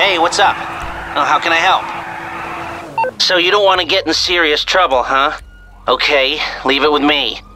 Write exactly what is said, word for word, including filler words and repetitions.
Hey, what's up? Oh, how can I help? So you don't want to get in serious trouble, huh? Okay, leave it with me.